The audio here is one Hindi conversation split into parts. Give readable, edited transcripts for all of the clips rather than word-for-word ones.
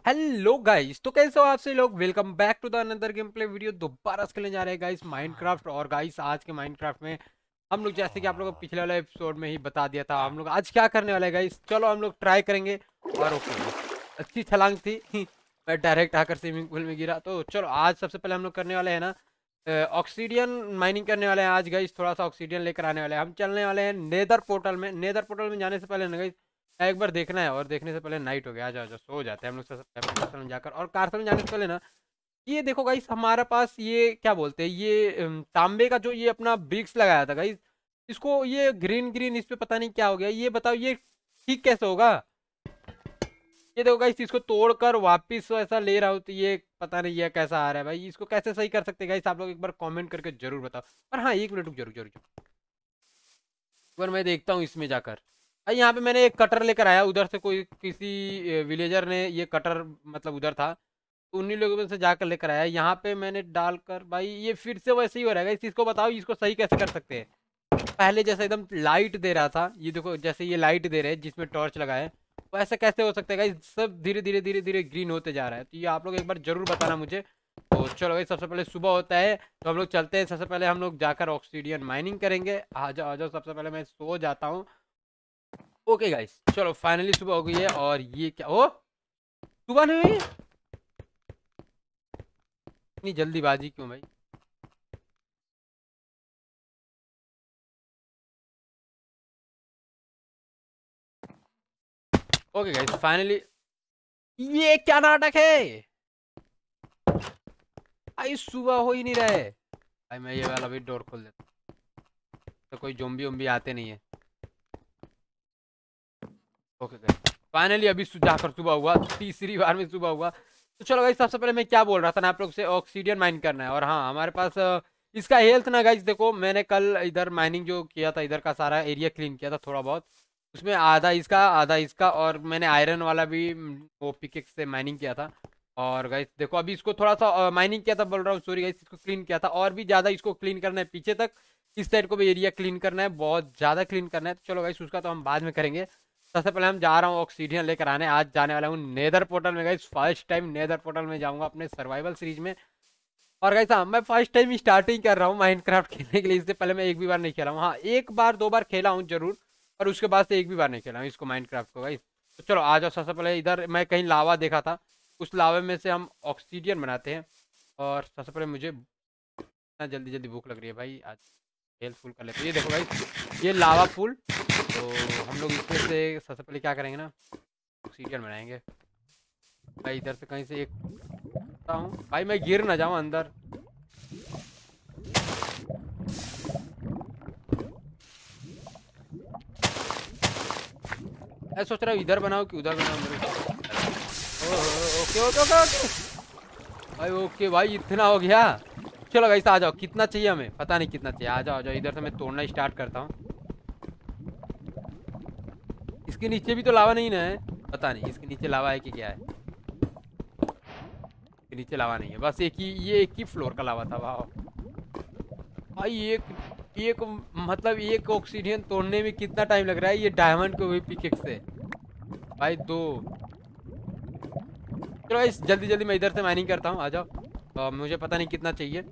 हेलो गाइस, तो कैसे हो आप सभी लोग। Welcome back to the another game play video. दोबारा खेलने जा रहे हैं गाइस माइनक्राफ्ट। और गाइस आज के माइनक्राफ्ट में हम लोग, जैसे कि आप लोगों को पिछले वाले एपिसोड में ही बता दिया था, हम लोग आज क्या करने वाले हैं गाइस। चलो हम लोग ट्राई करेंगे। और ओके गाइस, अच्छी छलांग थी मैं डायरेक्ट आकर स्विमिंग पूल में गिरा। तो चलो आज सबसे पहले हम लोग करने वाले हैं ना, ऑक्सीडियन माइनिंग करने वाले हैं आज गाइस। थोड़ा सा ऑक्सीडियन लेकर आने वाले हैं। हम चलने वाले हैं नेदर पोर्टल में। नेदर पोर्टल में जाने से पहले ना गाइस, एक बार देखना है, और देखने से पहले नाइट हो गया। आ जाओ जाओ, सो जाते हैं हम लोग कारसल में जाकर। और कारसल में जाने से पहले ना, ये देखो गाइस, हमारा पास ये क्या बोलते हैं, ये तांबे का जो ये अपना ब्रिक्स लगाया था गाइस, इसको ये ग्रीन ग्रीन इस पे पता नहीं क्या हो गया। ये बताओ ये ठीक कैसे होगा। ये देखो गाइस, इसको तोड़कर वापिस ऐसा ले रहा हूँ तो ये पता नहीं ये कैसा आ रहा है भाई। इसको कैसे सही कर सकते हैं गाइस, आप लोग एक बार कमेंट करके जरूर बताओ। और हाँ, एक मिनट रुक, जरूर जरूर जरूर। एक बार मैं देखता हूँ इसमें जाकर। यहाँ पे मैंने एक कटर लेकर आया उधर से, कोई किसी विलेजर ने ये कटर मतलब उधर था, तो उन्हीं लोगों में से जाकर लेकर आया। यहाँ पे मैंने डालकर भाई ये फिर से वैसे ही हो रहा है। इस चीज़ को बताओ, इसको सही कैसे कर सकते हैं। पहले जैसा एकदम लाइट दे रहा था, ये देखो जैसे ये लाइट दे रहे हैं जिसमें टॉर्च लगा है, तो ऐसा कैसे हो सकता है गाइस। सब धीरे धीरे धीरे धीरे ग्रीन होते जा रहा है। तो ये आप लोग एक बार जरूर बताना मुझे। तो चलो भाई, सबसे पहले सुबह होता है तो हम लोग चलते हैं। सबसे पहले हम लोग जाकर ऑक्सीडियन माइनिंग करेंगे। आ जाओ, सबसे पहले मैं सो जाता हूँ। ओके गाइस, चलो फाइनली सुबह हो गई है। और ये क्या, ओ सुबह नहीं हुई, इतनी जल्दीबाजी क्यों भाई। ओके गाइस फाइनली, ये क्या नाटक है भाई, सुबह हो ही नहीं रहे भाई। मैं ये वाला भी डोर खोल देता हूं, तो कोई जोम्बी वोम्बी आते नहीं है। ओके गाइस फाइनली अभी जाकर सुबह हुआ, तीसरी बार में सुबह हुआ। तो चलो गाइस, सबसे पहले मैं क्या बोल रहा था ना आप लोग से, ऑक्सीडियन माइन करना है। और हाँ, हमारे पास इसका हेल्थ ना गाइस, देखो मैंने कल इधर माइनिंग जो किया था, इधर का सारा एरिया क्लीन किया था थोड़ा बहुत, उसमें आधा इसका आधा इसका। और मैंने आयरन वाला भी वो पिकेक्स से माइनिंग किया था। और गाइस देखो, अभी इसको थोड़ा सा माइनिंग किया था, बोल रहा हूँ सॉरी गाइस, इसको क्लीन किया था। और भी ज़्यादा इसको क्लीन करना है पीछे तक, इस साइड को भी एरिया क्लीन करना है, बहुत ज़्यादा क्लीन करना है। तो चलो गाइस, उसका तो हम बाद में करेंगे। सबसे पहले हम जा रहा हूँ ऑक्सीडियन लेकर आने। आज जाने वाला हूँ नेदर पोर्टल में guys, first time nether portal में जाऊंगा अपने सर्वाइवल सीरीज में। और गाइस हाँ, मैं फर्स्ट टाइम स्टार्टिंग कर रहा हूँ माइनक्राफ्ट खेलने के लिए। इससे पहले मैं एक भी बार नहीं खेला हूँ। हाँ, एक बार दो बार खेला हूँ जरूर, और उसके बाद से एक भी बार नहीं खेला हूँ इसको, माइनक्राफ्ट को गाइस। तो चलो आ जाओ। सबसे पहले इधर मैं कहीं लावा देखा था, उस लावे में से हम ऑक्सीडियन बनाते हैं। और सबसे पहले मुझे इतना जल्दी जल्दी भूख लग रही है भाई, आज हेल्थ फुल कर लेते हैं। ये देखो भाई, ये लावा पुल। तो हम लोग इसमें से सबसे पहले क्या करेंगे ना, ऑक्सीजन बनाएंगे। भाई इधर से कहीं से एक हूँ भाई, मैं गिर ना जाऊँ अंदर। मैं सोच रहा हूँ इधर बनाऊँ कि उधर बनाऊँ मेरे। ओके ओके ओके ओके भाई, ओके भाई, इतना हो गया। चलो गाइस आ जाओ, कितना चाहिए हमें पता नहीं कितना चाहिए। आ जाओ इधर से मैं तोड़ना स्टार्ट करता हूँ। इसके नीचे भी तो लावा नहीं ना है, पता नहीं इसके नीचे लावा है कि क्या है। इसके नीचे लावा नहीं है, बस एक ही, ये एक ही फ्लोर का लावा था। वाह भाई, एक एक मतलब एक ऑक्सीडियन तोड़ने में कितना टाइम लग रहा है, ये डायमंड को भी पिकेक्स से भाई दो। चलो इस जल्दी जल्दी मैं इधर से माइनिंग करता हूँ, आ जाओ। मुझे पता नहीं कितना चाहिए।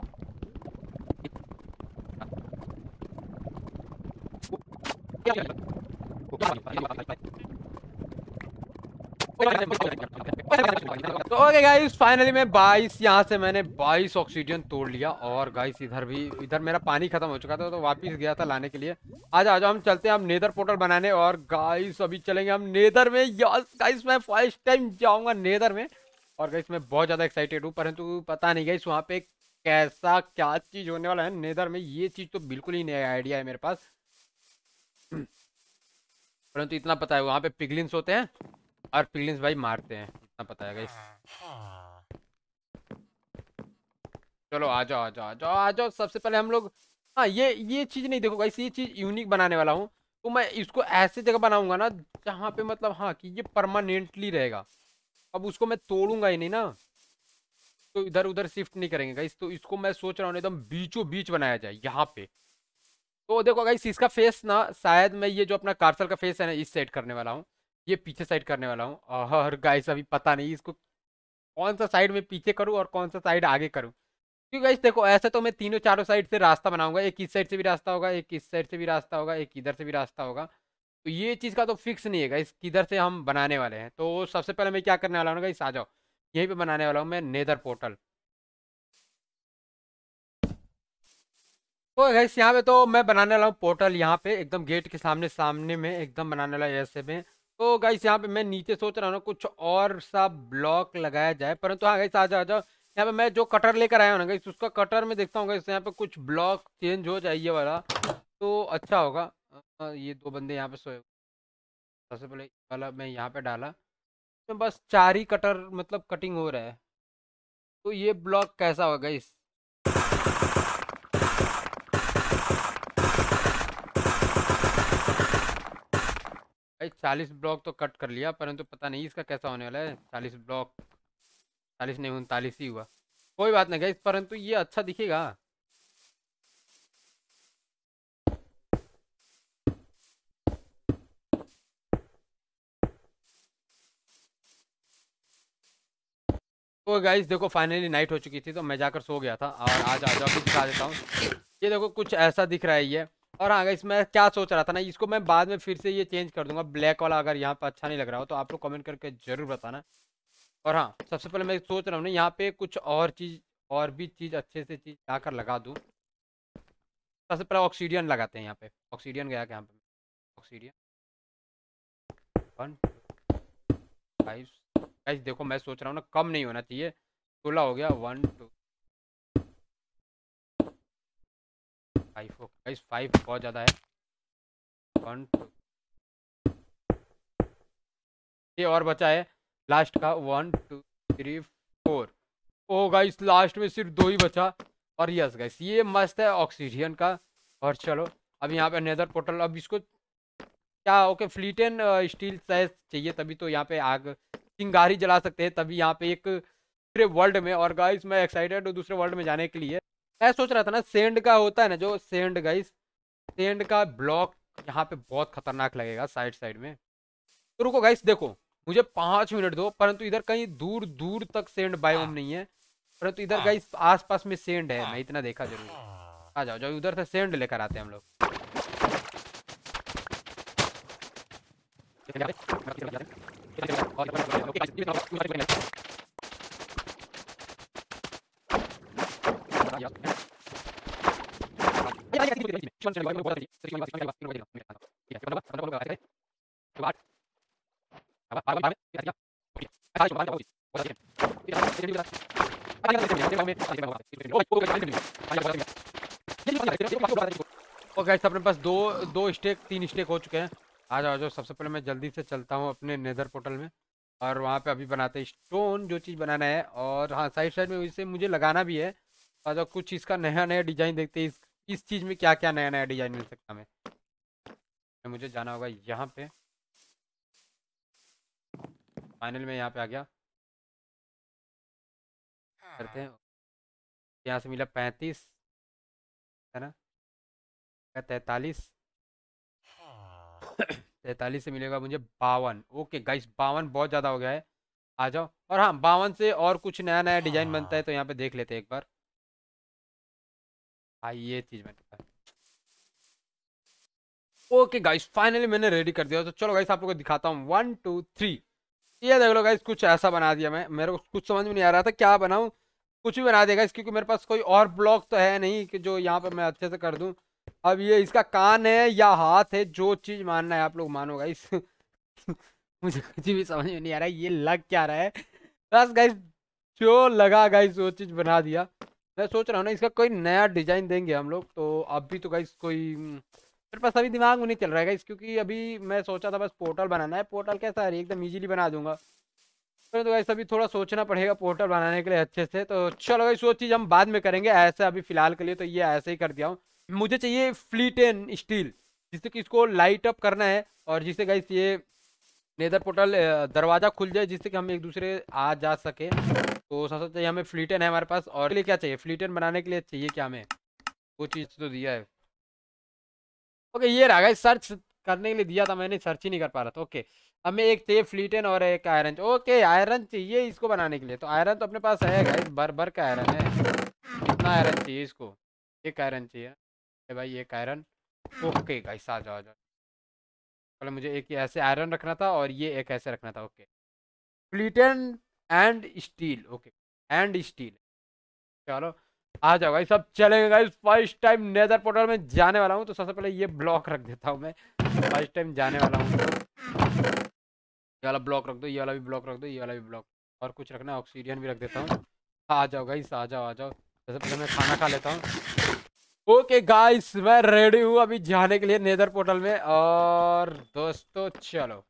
तो ओके गाइस, फाइनली मैं 22, यहाँ से मैंने 22 ऑक्सीजन तोड़ लिया। और गाइस इधर भी, इधर मेरा पानी खत्म हो चुका था तो वापस गया था लाने के लिए। आ जाओ हम चलते हैं हम नेदर पोर्टल बनाने। और गाइस अभी चलेंगे हम नेदर में। यस गाइस, मैं फर्स्ट टाइम जाऊंगा नेदर में। और गाइस मैं बहुत ज़्यादा एक्साइटेड हूँ, परंतु पता नहीं गाइस वहाँ पे कैसा क्या चीज़ होने वाला है नेदर में, ये चीज़ तो बिल्कुल ही नया आइडिया है मेरे पास। परंतु इतना पता है वहाँ पे पिगलिन्स होते हैं, और पिगलिन्स भाई मारते हैं, इतना पता है गाइस। चलो आ जाओ आ जाओ आ जाओ आ जाओ। सबसे पहले हम लोग, हाँ ये चीज़ नहीं, देखो गाइस ये चीज़ यूनिक बनाने वाला हूँ। तो मैं इसको ऐसे जगह बनाऊंगा ना जहाँ पे मतलब हाँ कि ये परमानेंटली रहेगा। अब उसको मैं तोड़ूंगा ही नहीं ना, तो इधर उधर शिफ्ट नहीं करेंगे गाइस। तो इसको मैं सोच रहा हूँ एकदम बीचों बीच बनाया जाए यहाँ पे। तो देखो गाइस, इसका फेस ना शायद मैं ये जो अपना कार्सल का फेस है ना, इस साइड करने वाला हूँ, ये पीछे साइड करने वाला हूँ। और गाइस अभी पता नहीं इसको कौन सा साइड में पीछे करूँ और कौन सा साइड आगे करूँ। क्योंकि गाइस देखो ऐसे तो मैं तीनों चारों साइड से रास्ता बनाऊंगा, एक इस साइड से भी रास्ता होगा, एक इस साइड से भी रास्ता होगा, एक इधर से भी रास्ता होगा। तो ये चीज़ का तो फिक्स नहीं है गाइस किधर से हम बनाने वाले हैं। तो सबसे पहले मैं क्या करने वाला हूँ गाइस, आ जाओ यहीं पे बनाने वाला हूँ मैं नेदर पोर्टल। तो गाइस यहाँ पे तो मैं बनाने वाला हूँ पोर्टल, यहाँ पे एकदम गेट के सामने सामने में एकदम बनाने वाला है ऐसे में। तो गाइस यहाँ पे मैं नीचे सोच रहा हूँ ना कुछ और सा ब्लॉक लगाया जाए, परंतु हाँ गाइस आ जाओ आ जाओ। यहाँ पे मैं जो कटर लेकर आया हूँ ना गाइस, उसका कटर में देखता हूँ गाइस यहाँ पे कुछ ब्लॉक चेंज हो जाए ये वाला तो अच्छा होगा। ये दो बंदे यहाँ पे सोए हुए। सबसे पहले ये वाला मैं यहाँ पे डाला, तो बस चार ही कटर मतलब कटिंग हो रहा है। तो ये ब्लॉक कैसा होगा गाइस। भाई 40 ब्लॉक तो कट कर लिया, परंतु पता नहीं इसका कैसा होने वाला है। 40 ब्लॉक, 40 नहीं 39 ही हुआ। कोई बात नहीं गाइस, परंतु ये अच्छा दिखेगा। तो गाइस देखो फाइनली नाइट हो चुकी थी, तो मैं जाकर सो गया था। और आज आ जाओ अभी दिखा देता हूँ। ये देखो कुछ ऐसा दिख रहा है ये। और हाँ गाइस मैं क्या सोच रहा था ना, इसको मैं बाद में फिर से ये चेंज कर दूंगा ब्लैक वाला, अगर यहाँ पे अच्छा नहीं लग रहा हो तो आप लोग कमेंट करके जरूर बताना। और हाँ सबसे पहले मैं सोच रहा हूँ ना यहाँ पे कुछ और चीज़, और भी चीज़ अच्छे से चीज़ लाकर लगा दूँ। सबसे पहले ऑक्सीडियन लगाते हैं यहाँ पे। ऑक्सीडियन गया क्या यहाँ पे, ऑक्सीडियन 1 5 गाइस देखो मैं सोच रहा हूँ ना कम नहीं होना चाहिए, 16 हो गया, 1 2 5 हो गाइस, 5 बहुत ज़्यादा है। 1 2 ये और बचा है लास्ट का, 1 2 3 4। ओ गाइस लास्ट में सिर्फ 2 ही बचा। और यस गाइस ये मस्त है ऑक्सीडियन का। और चलो अब यहाँ पे नेदर पोर्टल, अब इसको क्या ओके फ्लीट एंड स्टील शायद चाहिए, तभी तो यहाँ पे आग चिंगारी जला सकते हैं तभी यहाँ पे एक दूसरे वर्ल्ड में। और गाइस मैं एक्साइटेड हूँ दूसरे वर्ल्ड में जाने के लिए। मैं सोच रहा था ना सेंड का होता है ना जो सेंड गाइस, सेंड का ब्लॉक यहाँ पे बहुत खतरनाक लगेगा साइड साइड में। तो रुको गाइस देखो, मुझे 5 मिनट दो, परंतु इधर कहीं दूर दूर तक सेंड बायोम नहीं है, परंतु इधर गाइस आस पास में सेंड है, मैं इतना देखा जरूर। आ जाओ जाओ उधर से सेंड लेकर आते हैं हम लोग। और गाइस अपने पास दो दो स्टेक 3 स्टेक हो चुके हैं। आ जाओ आ जाओ, सबसे पहले मैं जल्दी से चलता हूँ अपने नेदर पोर्टल में, और वहाँ पे अभी बनाते हैं स्टोन जो चीज़ बनाना है। और हाँ साइड साइड में इसे मुझे लगाना भी है। आ जाओ कुछ इसका नया नया डिजाइन देखते हैं, इस चीज़ में क्या क्या नया नया डिजाइन मिल सकता है हमें। मुझे जाना होगा यहाँ पे, फाइनल में यहाँ पे आ गया। करते हैं, यहाँ से मिला 35 है ना, 43 43 से मिलेगा मुझे 52। ओके गाइस 52 बहुत ज़्यादा हो गया है। आ जाओ, और हाँ 52 से और कुछ नया नया डिजाइन बनता है तो यहाँ पे देख लेते हैं एक बार। हाँ ये चीज़ मैंने, ओके गाइस फाइनली मैंने रेडी कर दिया। तो चलो गाइस आप लोगों को दिखाता हूँ 1 2 3। ये देख लो गाइस कुछ ऐसा बना दिया मैं, मेरे को कुछ समझ में नहीं आ रहा था क्या बनाऊँ। कुछ भी बना देगा इस, क्योंकि मेरे पास कोई और ब्लॉक तो है नहीं कि जो यहाँ पे मैं अच्छे से कर दूँ। अब ये इसका कान है या हाथ है, जो चीज़ मानना है आप लोग मानो गाइस। मुझे कुछ भी समझ में नहीं आ रहा है ये लग क्या रहा है। बस गाइस जो लगा गाइस वो चीज़ बना दिया। मैं सोच रहा हूँ ना इसका कोई नया डिजाइन देंगे हम लोग। तो अभी तो गाइस कोई मेरे पास अभी दिमाग में नहीं चल रहा है गाइस, क्योंकि अभी मैं सोचा था बस पोर्टल बनाना है। पोर्टल कैसा है एकदम इजीली बना दूंगा, तो गाइस अभी थोड़ा सोचना पड़ेगा पोर्टल बनाने के लिए अच्छे से। तो चलो गाइस वो चीज़ हम बाद में करेंगे, ऐसे अभी फिलहाल के लिए तो ये ऐसे ही कर दिया हूँ। मुझे चाहिए फ्लीट एंड स्टील, जिससे कि इसको लाइट अप करना है, और जिससे गाइस ये नेदर पोर्टल दरवाजा खुल जाए, जिससे कि हम एक दूसरे आ जा सके। तो सबसे चाहिए हमें फ्लीटन है हमारे पास, और के लिए क्या चाहिए फ्लीटन बनाने के लिए चाहिए क्या हमें, वो चीज़ तो दिया है। ओके ये रहा गाइस, सर्च करने के लिए दिया था मैंने, सर्च ही नहीं कर पा रहा था। ओके हमें एक चाहिए फ्लीटन और एक आयरन। ओके आयरन चाहिए इसको बनाने के लिए, तो आयरन तो अपने पास है गाइस, भर भर का आयरन है। कितना आयरन चाहिए इसको? एक आयरन चाहिए भाई, एक आयरन। ओके गाइस आ जाओ आ जाओ। पहले मुझे एक ऐसे आयरन रखना था और ये एक ऐसे रखना था। Okay flint and steel. Okay and steel. चलो आ जाओ गाइस, सब चलेगा guys. First time nether portal में जाने वाला हूँ, तो सबसे पहले ये ब्लॉक रख देता हूँ मैं। फर्स्ट टाइम जाने वाला हूँ तो ये वाला ब्लॉक रख दो, ये वाला भी ब्लॉक रख दो, ये वाला भी ब्लॉक। और कुछ रखना है? ऑक्सीडियन भी रख देता हूँ। आ जाओ गाइस आ जाओ आ जाओ। सबसे पहले मैं खाना खा लेता हूँ। ओके गाइस मैं रेडी हूँ अभी जाने के लिए नेदर पोर्टल में। और दोस्तों चलो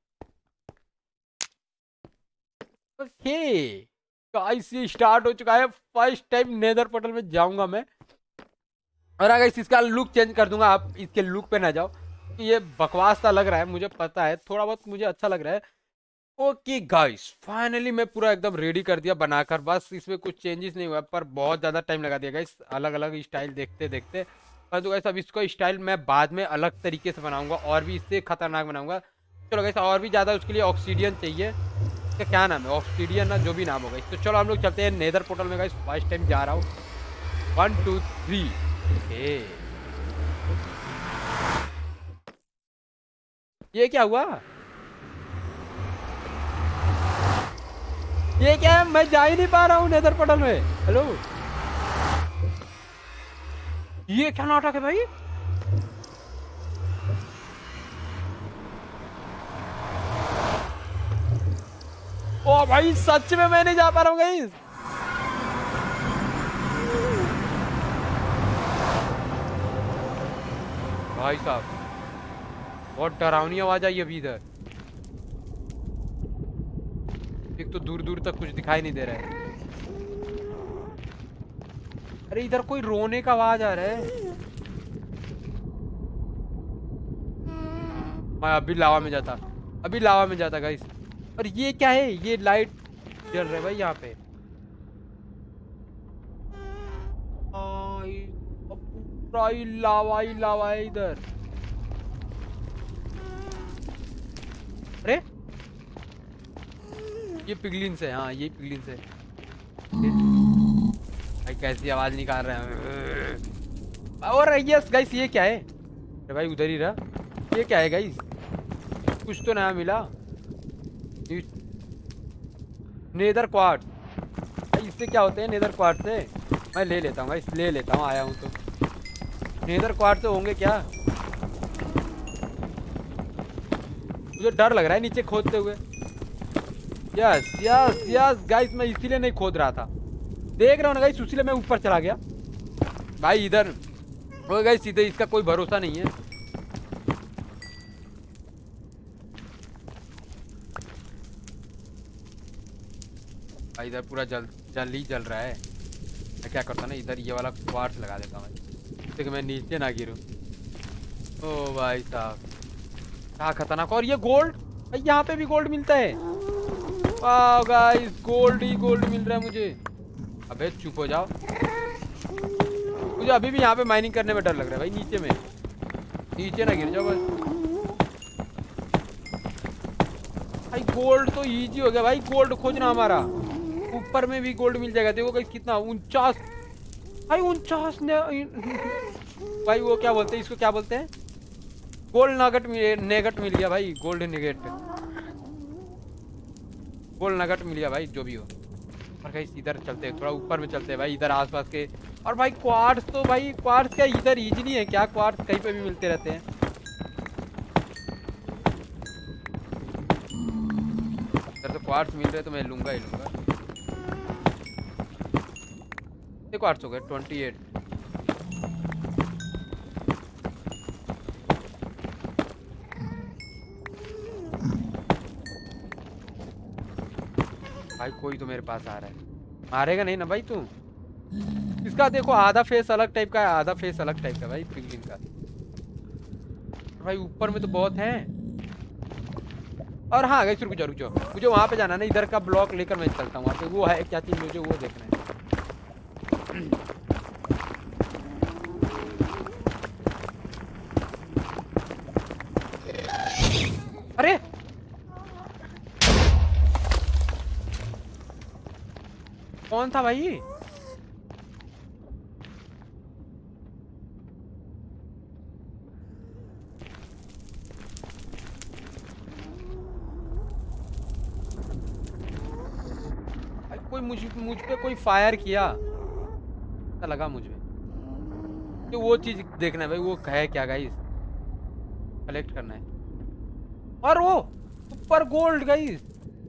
ओके गाइस ये स्टार्ट हो चुका है। फर्स्ट टाइम नेदर पोर्टल में जाऊंगा मैं। और अगर इसका लुक चेंज कर दूंगा, आप इसके लुक पे ना जाओ, तो ये बकवास सा लग रहा है, मुझे पता है, थोड़ा बहुत मुझे अच्छा लग रहा है। ओके गाइस फाइनली मैं पूरा एकदम रेडी कर दिया बनाकर। बस इसमें कुछ चेंजेस नहीं हुआ, पर बहुत ज़्यादा टाइम लगा दिया गाइस अलग अलग स्टाइल देखते देखते। परंतु गाइस अब इसको स्टाइल मैं बाद में अलग तरीके से बनाऊंगा और भी इससे खतरनाक बनाऊंगा। चलो गाइस और भी ज़्यादा उसके लिए ऑक्सीडियन चाहिए। इसका क्या नाम है? ऑक्सीडियन ना, जो भी नाम होगा। तो चलो हम लोग चलते हैं नेदर पोर्टल में गाइस। फर्स्ट टाइम जा रहा हूँ। 1 2 3। ओके ये क्या हुआ? ये क्या है? मैं जा ही नहीं पा रहा हूँ नेदर पोर्टल में। हेलो ये क्या नाटक है भाई? ओ भाई सच में मैं नहीं जा पा रहा हूँ गाइस। भाई साहब बहुत डरावनी आवाज आई अभी इधर। एक तो दूर दूर तक कुछ दिखाई नहीं दे रहा है। अरे इधर कोई रोने का आवाज आ रहा है। मैं अभी लावा में जाता, अभी लावा में जाता गाइस। और ये क्या है? ये लाइट जल रहा है भाई यहाँ पे। पूरा ही लावा है इधर। अरे ये पिगलिन से, हाँ ये पिगलिन से। भाई कैसी आवाज निकाल रहे हैं। और यस गाइस ये क्या है? अरे भाई उधर ही रहा। ये क्या है गाइस? कुछ तो नया मिला। Nether quartz. इससे क्या होते हैं नेदर क्वार्ट्ज से? मैं ले लेता हूँ गाइस, ले लेता हूँ, आया हूँ तो। नेदर क्वार्ट्ज से होंगे क्या? मुझे डर लग रहा है नीचे खोदते हुए। यस यस यस गाइस मैं इसीलिए नहीं खोद रहा था। देख रहा हूँ ना गाइस, उसीलिए मैं ऊपर चला गया भाई। इधर हो गाइस, सीधे इसका कोई भरोसा नहीं है। भाई इधर पूरा जल ही जल रहा है। मैं क्या करता ना, इधर ये वाला क्वार्ट्ज लगा देता हूँ जिससे कि मैं नीचे ना गिरूँ। ओ भाई साहब क्या खतरनाक। और ये गोल्ड भाई, यहाँ पे भी गोल्ड मिलता है। वाह गाइस गोल्ड ही गोल्ड मिल रहा है मुझे। अबे चुप हो जाओ, मुझे अभी भी यहाँ पे माइनिंग करने में डर लग रहा है भाई। नीचे में, नीचे ना गिर जाओ बस। भाई गोल्ड तो इजी हो गया भाई, गोल्ड खोजना हमारा। ऊपर में भी गोल्ड मिल जाएगा। देखो गाइस कितना 49 भाई, 49 ने भाई वो क्या बोलते हैं इसको, क्या बोलते हैं? गोल्ड नगट नेगट मिल गया भाई, गोल्ड नेगेट, गोल्ड नगट मिल गया भाई, जो भी हो। और गाइस इधर चलते हैं, थोड़ा ऊपर में चलते हैं भाई, इधर आसपास के। और भाई क्वार्ट्ज तो भाई, क्वार्ट्ज क्या इधर इजी नहीं है क्या? क्वार्ट्ज कहीं पे भी मिलते रहते हैं। इधर तो क्वार्ट्ज मिल रहे तो मैं लूंगा ही लूंगा। कितने क्वार्ट्ज हो गए? 28। भाई कोई तो मेरे पास आ रहा है, मारेगा नहीं ना भाई तू? इसका देखो आधा फेस अलग टाइप का है, आधा फेस अलग टाइप का भाई पिगलिन का। भाई ऊपर में तो बहुत है। और हाँ गाइस रुक जाओ रुक जाओ, मुझे वहां पे जाना ना, इधर का ब्लॉक लेकर मैं चलता हूँ वहाँ पे। वो है क्या चीज, मुझे वो देखना है। अरे कौन था भाई? कोई मुझ पे कोई फायर किया, ऐसा लगा मुझे। तो वो चीज देखना है भाई, वो है क्या गाइस, कलेक्ट करना है। और वो ऊपर गोल्ड गाइस,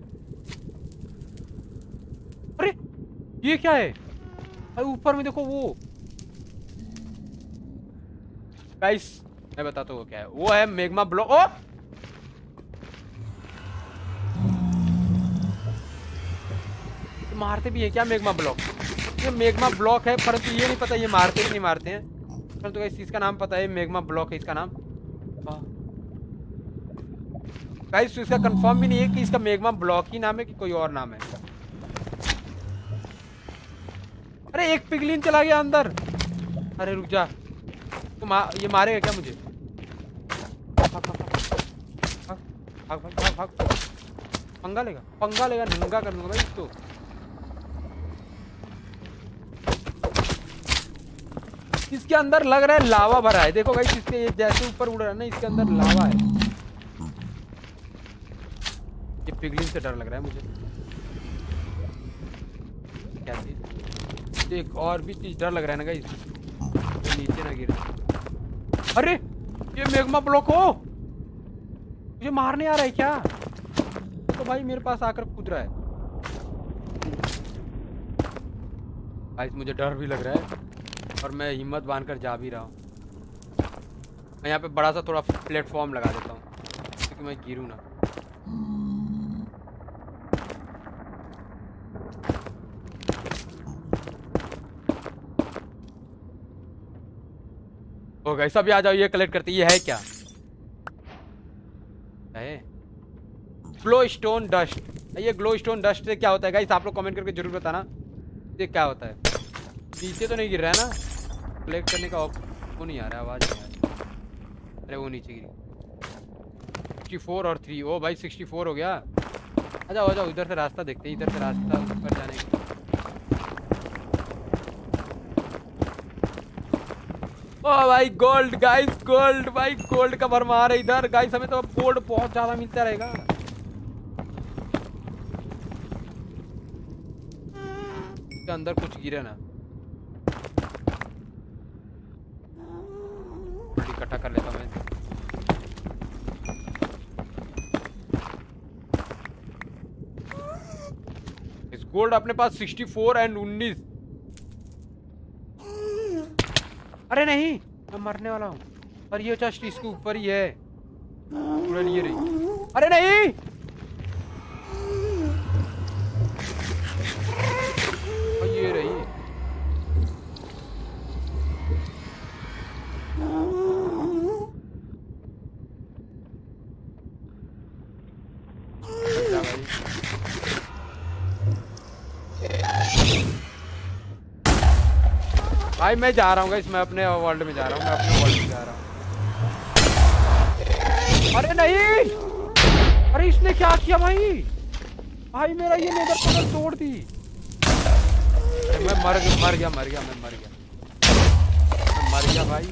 अरे ये क्या है भाई? ऊपर में देखो वो गाइस, मैं बताता हूँ वो क्या है। वो है मैग्मा ब्लॉक। ओ मारते भी है क्या मैग्मा ब्लॉक? ये मैग्मा ब्लॉक है, परंतु ये नहीं पता ये मारते कि नहीं मारते हैं। परंतु गाइस इसका नाम पता है, मैग्मा ब्लॉक है इसका नाम। गाइस इसका कंफर्म भी नहीं है कि इसका मैग्मा ब्लॉक ही नाम है कि कोई और नाम है। अरे एक पिगलिन चला गया अंदर। अरे रुक जा, ये मारेगा क्या मुझे? भाग भाग भाग भाग, पंगा लेगा, पंगा लेगा, नंगा कर दूंगा भाई इसको। इसके अंदर लग रहा है लावा भरा है, देखो गाइस इसके जैसे ऊपर उड़ रहा है ना, इसके अंदर लावा है। ये पिगलिन से डर लग रहा है मुझे। क्या चीज? एक और भी चीज डर लग रहा है ना गाइस, तो नीचे ना गिरे। अरे ये मैग्मा ब्लॉक हो, मुझे मारने आ रहा है क्या? तो भाई मेरे पास आकर कूद रहा है। गाइस मुझे डर भी लग रहा है और मैं हिम्मत बांधकर जा भी रहा हूँ। मैं यहाँ पे बड़ा सा थोड़ा प्लेटफॉर्म लगा देता हूँ क्योंकि मैं गिरूँ ना। ओ गाइस अभी आ जाओ, ये कलेक्ट करते। ये है क्या है? Glowstone dust. ये ग्लो स्टोन डस्ट से क्या होता है गाइस, आप लोग कमेंट करके जरूर बताना ये क्या होता है। नीचे तो नहीं गिर रहा है ना? कलेक्ट करने का वो नहीं आ रहा है, आवाज नहीं आ रही। अरे वो नीचे गिरी। 64 और 3। ओ भाई 64 हो गया। आ जाओ आ जाओ, इधर से रास्ता देखते हैं, इधर से रास्ता ऊपर जाने का। ओ भाई गोल्ड गाइस, गोल्ड भाई, गोल्ड का भरमार है इधर गाइस। हमें तो गोल्ड बहुत ज्यादा मिलता रहेगा। इसके अंदर कुछ गिरे ना, इकट्ठा कर लेता हूं मैं। इस गोल्ड अपने पास 64 एंड 19। अरे नहीं, मैं मरने वाला हूँ। और ये जस्ट इसके ऊपर ही है, पूरा लिए रही। अरे नहीं, और ये रही। भाई मैं जा रहा हूँ गाइस, मैं अपने वर्ल्ड में जा रहा हूँ, मैं अपने वर्ल्ड में जा रहा हूँ। अरे नहीं, अरे इसने क्या किया भाई? भाई मेरा ये नेदर पोर्टल तोड़ दी। अरे मैं मर गया मैं मर गया मैं मर गया भाई।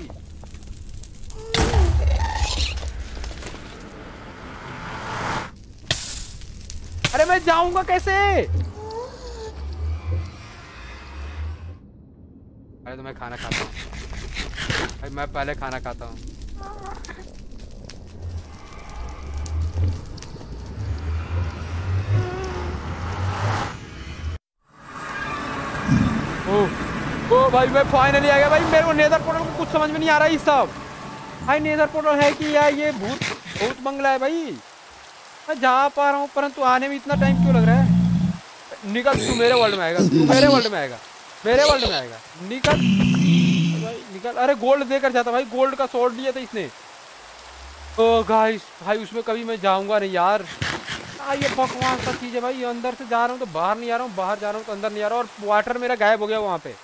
अरे मैं जाऊंगा कैसे? अरे तो मैं खाना खाता हूँ भाई, मैं पहले खाना खाता हूँ। ओ भाई मैं फाइनली आ गया भाई। मेरे को नेदर पोर्टल को कुछ समझ में नहीं आ रहा है सब। भाई नेदर पोर्टल है कि यार ये भूत बंगला है भाई? मैं जा पा रहा हूँ परंतु आने में इतना टाइम क्यों लग रहा है? निकल, तू मेरे वर्ल्ड में आएगा, तू मेरे वर्ल्ड में आएगा, मेरे वर्ल्ड में आएगा। निकल भाई निकल। अरे गोल्ड देकर जाता भाई, गोल्ड का स्वॉर्ड लिया था इसने। ओ गाइस भाई उसमें कभी मैं जाऊंगा नहीं यार। ये बकवास सा चीज है भाई। अंदर से जा रहा हूँ तो बाहर नहीं आ रहा हूँ, बाहर जा रहा हूँ तो अंदर नहीं आ रहा हूँ, और वाटर मेरा गायब हो गया वहां पे।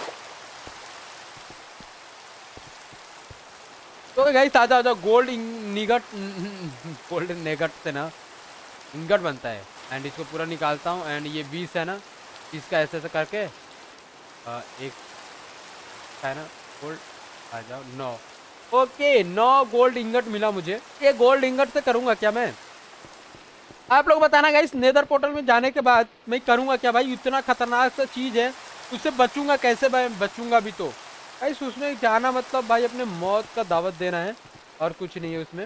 तो गाइस आ जाओ गोल्ड निगट, गोल्ड नेगट से ना इंगट बनता है। एंड इसको पूरा निकालता हूँ। एंड ये 20 है ना, इसका ऐसे ऐसे करके एक है ना गोल्ड आ जाओ 9। ओके 9 गोल्ड इंगट मिला मुझे। ये गोल्ड इंगट से करूंगा क्या मैं? आप लोग बताना गाइस, नेदर पोर्टल में जाने के बाद मैं करूंगा क्या भाई? इतना खतरनाक सा चीज है, उससे बचूंगा कैसे भाई? बचूंगा भी तो गाइस उसमें जाना मतलब भाई अपने मौत का दावत देना है और कुछ नहीं है उसमें।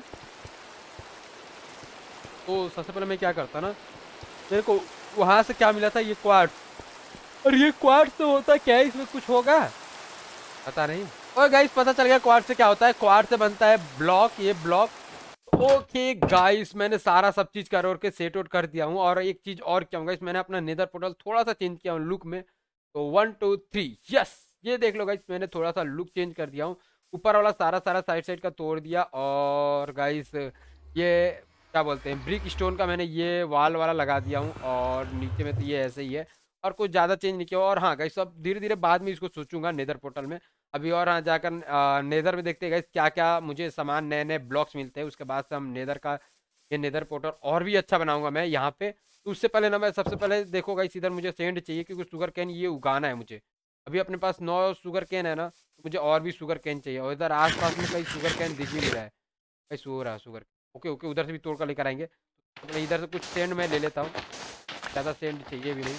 तो सबसे पहले मैं क्या करता ना, मेरे को वहां से क्या मिला था, ये क्वार्ट्स। और ये क्वार्ट्स तो होता क्या है, इसमें कुछ होगा पता नहीं। और गाइस पता चल गया क्वार्ट्स से क्या होता है। क्वार्ट्स से बनता है ब्लॉक, ये ब्लॉक। ओके गाइस मैंने सारा सब चीज कर और के सेट आउट कर दिया हूँ। और एक चीज और क्या हूँ गाइस, मैंने अपना नेदर पोर्टल थोड़ा सा चेंज किया हूँ लुक में। तो 1 2 3 यस, ये देख लो गाइस मैंने थोड़ा सा लुक चेंज कर दिया हूँ। ऊपर वाला सारा सारा साइड साइड का तोड़ दिया। और गाइस ये क्या बोलते हैं, ब्रिक स्टोन का मैंने ये वाल वाला लगा दिया हूँ। और नीचे में तो ये ऐसे ही है, और कुछ ज़्यादा चेंज नहीं किया। और हाँ गाइस अब धीरे धीरे बाद में इसको सोचूंगा नेदर पोर्टल में। अभी और हाँ जाकर नेदर में देखते हैं गाइस क्या क्या मुझे सामान नए नए ब्लॉक्स मिलते हैं। उसके बाद से हम नेदर का ये नेदर पोर्टल और भी अच्छा बनाऊंगा मैं यहाँ पे। तो उससे पहले ना मैं सबसे पहले देखो गाइस इधर मुझे सेंड चाहिए, क्योंकि शुगर कैन ये उगाना है मुझे। अभी अपने पास 9 शुगर कैन है ना, तो मुझे और भी शुगर कैन चाहिए। और इधर आस पास में कहीं शुगर कैन दिख भी नहीं रहा है, कहीं सो रहा है शुगर। ओके ओके उधर से भी तोड़ कर लेकर आएंगे। तो मैं इधर से कुछ सेंड मैं ले लेता हूँ, ज़्यादा सेंड चाहिए भी नहीं।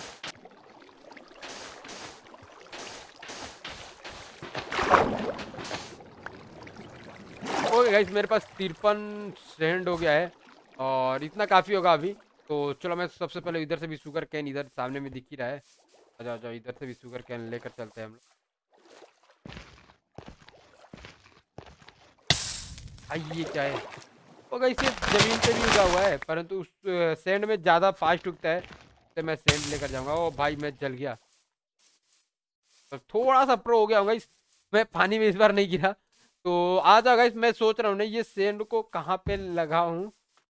ओके गाइस मेरे पास 53 सेंड हो गया है, और इतना काफ़ी होगा अभी। तो चलो मैं सबसे पहले इधर से भी शुगर कैन, इधर सामने में दिख ही रहा है। आ जाओ जाओ, इधर से भी शुगर कैन लेकर चलते हैं हम लोग। ये क्या है? ओ गाइस ये ज़मीन पे भी उगा हुआ है, परंतु उस सैंड में ज़्यादा फास्ट उगता है, तो मैं सैंड लेकर जाऊंगा। ओ भाई मैं जल गया, तो थोड़ा सा प्रो हो गया हूँ गाइस। मैं पानी में इस बार नहीं गिरा। तो आ जाओ गाइस, मैं सोच रहा हूँ ना ये सैंड को कहाँ पे लगाऊं।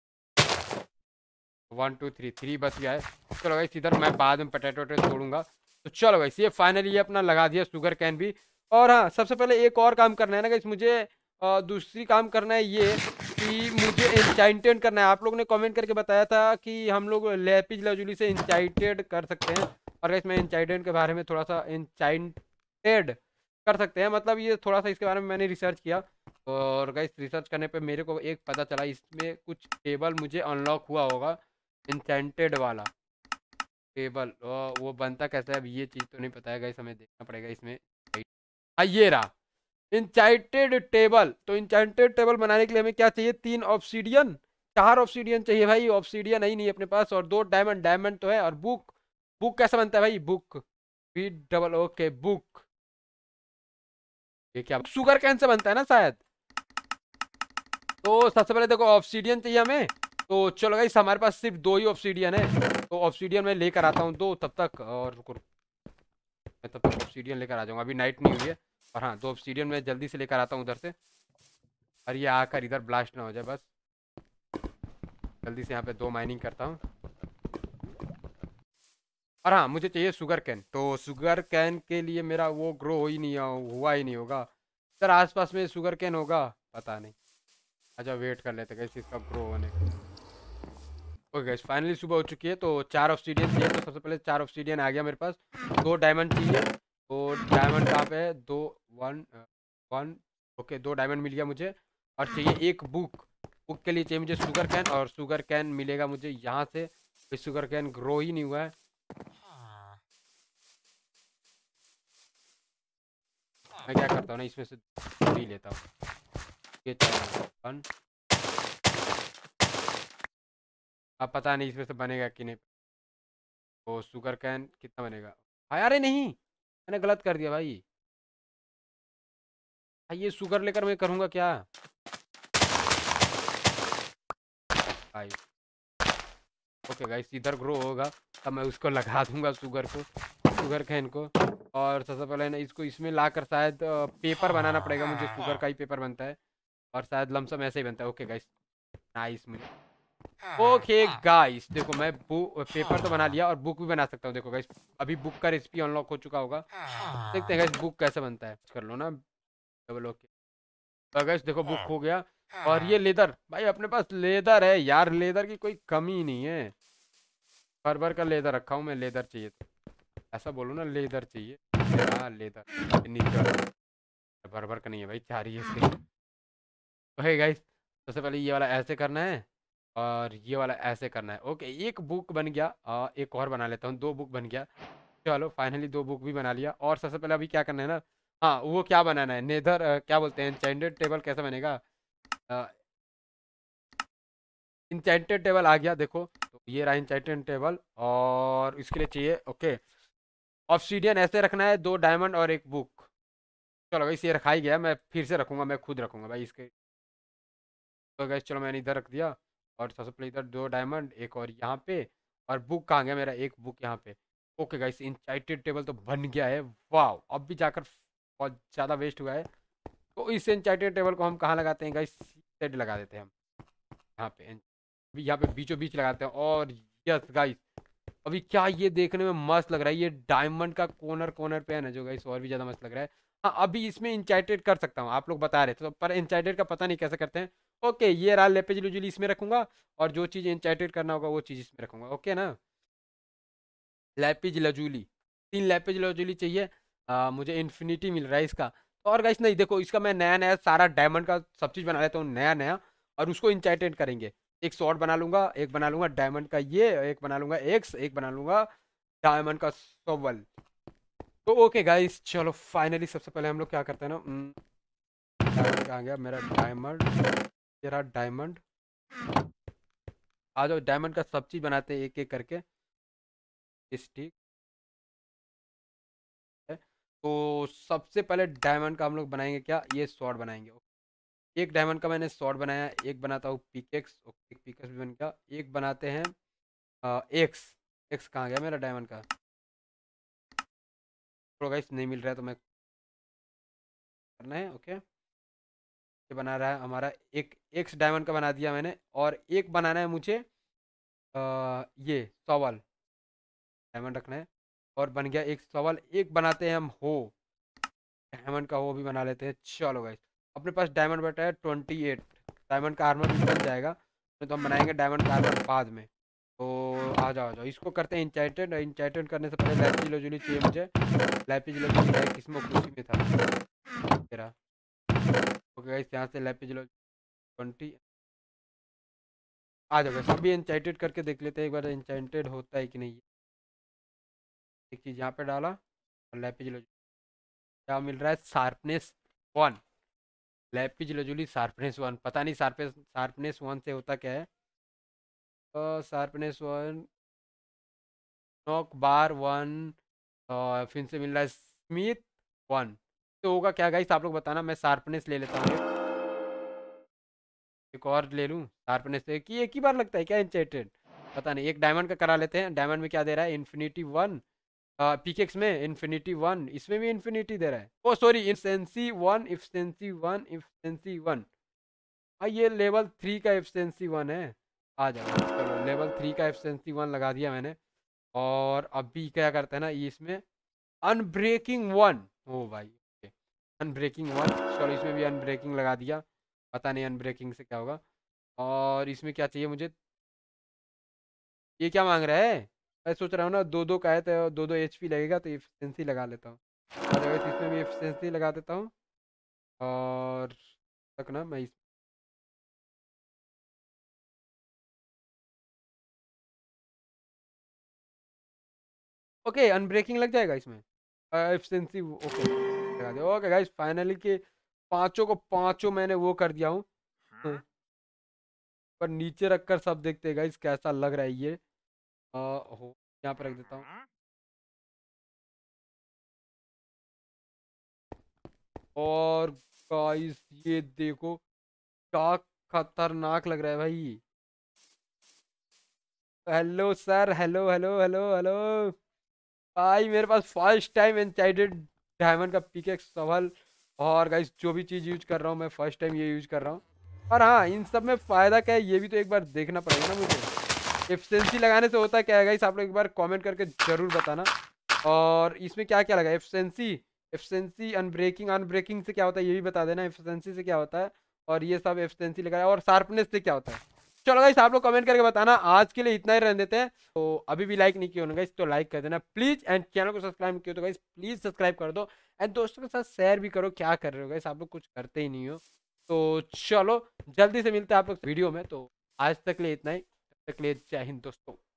1 2 3 3 बच गया है। चलो गाइस इधर मैं बाद में पटेटो वटेटो तोड़ूंगा। तो चलो गाइस ये फाइनली ये अपना लगा दिया शुगर कैन भी। और हाँ सबसे पहले एक और काम करना है ना गाइस मुझे, दूसरी काम करना है ये कि मुझे इंचाइंटेड करना है। आप लोगों ने कमेंट करके बताया था कि हम लोग लैपिस लाजुली से इंचाइंटेड कर सकते हैं। और गाइस मैं इंचाइंटेड के बारे में थोड़ा सा इंचाइंटेड कर सकते हैं, मतलब ये थोड़ा सा इसके बारे में मैंने रिसर्च किया। और गाइस रिसर्च करने पे मेरे को एक पता चला, इसमें कुछ टेबल मुझे अनलॉक हुआ होगा इंचेंटेड वाला टेबल। वो बनता कैसे है अब ये चीज़ तो नहीं पता है गाइस, हमें देखना पड़ेगा इसमें। ये रहा इंचाइटेड टेबल। तो इंचाइटेड टेबल बनाने के लिए हमें क्या चाहिए, 3 ऑब्सीडियन, 4 ऑब्सीडियन चाहिए भाई। ऑब्सीडियन है ही नहीं अपने पास। और 2 डायमंड, डायमंड तो है। और बुक, बुक कैसे बनता है भाई? Book B double okay book, ये क्या शुगर कैन से बनता है ना शायद। तो सबसे पहले देखो ऑब्सीडियन चाहिए हमें। तो चलो गाइस हमारे पास सिर्फ 2 ही ऑब्सीडियन है। तो ऑब्सीडियन मैं लेकर आता हूँ 2 तब तक। और रुको मैं तब तक ऑब्सीडियन लेकर आ जाऊँगा, अभी नाइट नहीं हुई है। और हाँ 2 ऑब्सीडियन मैं जल्दी से लेकर आता हूँ उधर से। और ये आकर इधर ब्लास्ट ना हो जाए बस। जल्दी से यहाँ पे 2 माइनिंग करता हूँ। और हाँ मुझे चाहिए शुगर कैन। तो शुगर कैन के लिए मेरा वो ग्रो हो ही नहीं हुआ ही नहीं होगा। सर आसपास में शुगर कैन होगा पता नहीं। अच्छा वेट कर लेते कैसे इसका ग्रो होने। ओके गाइस फाइनली सुबह हो चुकी है। तो 4 ऑब्सीडियन चाहिए। तो सबसे पहले 4 ऑब्सीडियन आ गया मेरे पास। 2 डायमंड चाहिए। तो डायमंड कहाँ पे है? 2 1 1 ओके 2 डायमंड मिल गया मुझे। और चाहिए एक बुक। बुक के लिए चाहिए मुझे शुगर कैन। और शुगर कैन मिलेगा मुझे यहाँ से। शुगर कैन ग्रो ही नहीं हुआ है। मैं क्या करता हूँ ना इसमें से भी लेता हूँ। ये चाहिए 1। अब पता नहीं इसमें से बनेगा कि नहीं। तो शुगर कैन कितना बनेगा भाई? अरे नहीं मैंने गलत कर दिया भाई। भाई ये शुगर लेकर मैं करूँगा क्या भाई? ओके गाइस इधर ग्रो होगा तब मैं उसको लगा दूंगा शुगर को, शुगर कैन को। और सबसे पहले ना इसको इसमें ला कर शायद पेपर बनाना पड़ेगा मुझे। शुगर का ही पेपर बनता है। और शायद लमसम ऐसे ही बनता है। Okay guys nice minute. Okay guys देखो मैं पेपर तो बना लिया और बुक भी बना सकता हूँ। देखो गाइस अभी बुक का रेसिपी अनलॉक हो चुका होगा। देखते हैं गाइस बुक कैसे बनता है, कर लो ना डबल ओके। तो गाइस देखो बुक हो गया। और ये लेदर भाई अपने पास लेदर है यार, लेदर की कोई कमी नहीं है। भर भर का लेदर रखा हूँ मैं, लेदर चाहिए तो ऐसा बोलो ना, लेदर चाहिए। हाँ लेदर, नीचे वाला भर का नहीं है भाई, 4 ही है इसके। ओके गाइस, सबसे पहले ये वाला ऐसे करना है और ये वाला ऐसे करना है। ओके, एक बुक बन गया। एक और बना लेता हूँ, 2 बुक बन गया। चलो फाइनली 2 बुक भी बना लिया। और सबसे पहले अभी क्या करना है ना, हाँ वो क्या बनाना है, नेदर क्या बोलते हैं, एन्चेंटेड टेबल कैसे बनेगा। इंचेंटेड टेबल आ गया देखो, तो ये रहा इंचेंटेड टेबल। और इसके लिए चाहिए ओके ऑब्सीडियन, ऐसे रखना है, 2 डायमंड और 1 बुक। चलो भाई ये रखा ही गया, मैं फिर से रखूंगा, मैं खुद रखूंगा भाई इसके। तो गैस चलो मैंने इधर रख दिया। और सबसे पहले इधर 2 डायमंड, एक और यहाँ पे। और बुक कहाँ गया मेरा, 1 बुक यहाँ पे। ओके गाइस, इंचाइटेड टेबल तो बन गया है। वाह, अब भी जाकर बहुत ज़्यादा वेस्ट हुआ है। तो इस इंचाइटेड टेबल को हम कहाँ लगाते हैं गाइस, सेट लगा देते हैं हम यहाँ पे। अभी यहाँ पे बीचों बीच लगाते हैं। और यस गाइस, अभी क्या ये देखने में मस्त लग रहा है, ये डायमंड का कॉर्नर कॉर्नर पे है ना जो गाइस, और भी ज़्यादा मस्त लग रहा है। हाँ अभी इसमें इंचाइटेड कर सकता हूँ, आप लोग बता रहे थे तो, पर इंचाइटेड का पता नहीं कैसे करते हैं। ओके, ये रहा लेपेज लुजुली, इसमें रखूंगा। और जो चीज़ इंचाइटेड करना होगा वो चीज़ इसमें रखूंगा। ओके ना, लैपिज लजूली, 3 लैपिज लजूली चाहिए। मुझे इन्फिनिटी मिल रहा है इसका। और गाइस नहीं देखो, इसका मैं नया नया सारा डायमंड का सब चीज़ बना लेता हूँ नया नया। और उसको इंचाइटेड करेंगे। एक शॉर्ट बना लूंगा, एक बना लूंगा डायमंड का ये, एक बना लूंगा एक्स, एक बना लूंगा डायमंड का सोवल। तो ओके गाइस, चलो फाइनली सबसे पहले हम लोग क्या करते हैं ना, डायमंड आ गया मेरा डायमंड, ये रहा डायमंड। आ जाओ, डायमंड का सब चीज़ बनाते हैं एक एक करके। इस ठीक है। तो सबसे पहले डायमंड का हम लोग बनाएंगे क्या, ये स्वॉर्ड बनाएंगे। एक डायमंड का मैंने स्वॉर्ड बनाया, एक बनाता हूँ पिकेक्स। एक पिकेक्स भी बन गया। एक बनाते हैं एक्स। एक्स कहाँ गया मेरा डायमंड का, तो गाइस नहीं मिल रहा है तो मैं करना है। ओके, ये बना रहा है हमारा, एक एक्स डायमंड का बना दिया मैंने। और एक बनाना है मुझे ये सवाल डायमंड रखना है। और बन गया एक सवाल। एक बनाते हैं हम हो, डायमंड का हो भी बना लेते हैं। चलो गाइस, अपने पास डायमंड बैठा है 28। डायमंड का आर्मर भी बन जाएगा, तो हम बनाएंगे डायमंड का आर्मर बाद में। तो आ जाओ, इसको करते हैं इंचाइटेड। इंचाइटेड करने से पहले लैपिज लजुली चाहिए मुझे। लैपिज लजुली है किसमें, खुशी में था तेरा। ओके गाइस, यहाँ से लैपिज लजुली 20 आ जाओ। सभी इंचाइटेड करके देख लेते हैं एक बार, इंचाइटेड होता है कि नहीं। एक चीज़ यहाँ पे डाला, और लैपिज लजुली क्या मिल रहा है, शार्पनेस 1। लैपिज लजुली शार्पनेस 1, पता नहीं शार्पनेस 1 से होता क्या है। शार्पनेस 1, नॉक बार 1, और फिर से मिल रहा है स्मिथ 1। तो होगा क्या गाइस, आप लोग बताना। मैं शार्पनेस ले लेता हूँ, एक और ले लूँ शार्पनेस से, कि एक ही बार लगता है क्या इंचेटेड, पता नहीं। एक डायमंड का करा लेते हैं। डायमंड में क्या दे रहा है, इन्फिनिटी 1। पिकेक्स में इन्फिनिटी 1, इसमें भी इन्फिनिटी दे रहा है। Oh sorry, efficiency 1, efficiency 1, efficiency 1। हाँ ये लेवल 3 का इफिशिएंसी 1 है। आ जाओ, चलो लेवल 3 का इफिशिएंसी 1 लगा दिया मैंने। और अभी क्या करते हैं ना, ये इसमें अनब्रेकिंग 1। ओ भाई, अनब्रेकिंग 1। चलो इसमें भी अनब्रेकिंग लगा दिया, पता नहीं अनब्रेकिंग से क्या होगा। और इसमें क्या चाहिए मुझे, ये क्या मांग रहा है। मैं सोच रहा हूँ ना, 2-2 का है तो 2-2 एचपी लगेगा, तो एफिशिएंसी लगा लेता हूँ। और अगर इसमें भी एफिशिएंसी लगा देता हूँ। और तक ना मैं ओके अनब्रेकिंग लग जाएगा इसमें, एफिशिएंसी ओके लगा दिया। ओके गाइस, फाइनली के पांचों को पांचों मैंने वो कर दिया हूँ। पर नीचे रखकर सब देखते हैं गाइस कैसा लग रहा है ये। हो यहाँ पर रख देता हूँ। और गाइस ये देखो, क्या खतरनाक लग रहा है भाई। Hello sir, hello hello hello hello. भाई मेरे पास फर्स्ट टाइम एन्चांटेड डायमंड का पिकेक्स सवाल। और गाइस जो भी चीज़ यूज कर रहा हूँ मैं फर्स्ट टाइम ये यूज कर रहा हूँ। और हाँ, इन सब में फ़ायदा क्या है ये भी तो एक बार देखना पड़ेगा ना मुझे। एफिशिएंसी लगाने से होता क्या है गाइस, आप लोग एक बार कमेंट करके ज़रूर बताना। और इसमें क्या क्या लगा, एफिशिएंसी, एफिशिएंसी अनब्रेकिंग, अनब्रेकिंग से क्या होता है ये भी बता देना, एफिशिएंसी से क्या होता है। और ये सब एफिशिएंसी लगा है। और शार्पनेस से क्या होता है, चलो गाइस आप लोग कमेंट करके बताना, आज के लिए इतना ही रहने देते हैं। तो अभी भी लाइक नहीं किया होगा गाइस तो लाइक कर देना प्लीज, एंड चैनल को सब्सक्राइब किया तो गाइस प्लीज सब्सक्राइब कर दो, एंड दोस्तों के साथ शेयर भी करो। क्या कर रहे हो गाइस, आप लोग कुछ करते ही नहीं हो। तो चलो जल्दी से मिलते हैं आप लोग वीडियो में। तो आज तक के लिए इतना ही, तब तक के लिए जय हिंद दोस्तों।